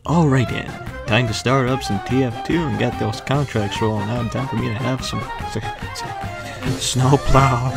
Alright then, time to start up some TF2 and get those contracts rolling out. Time for me to have some snowplow.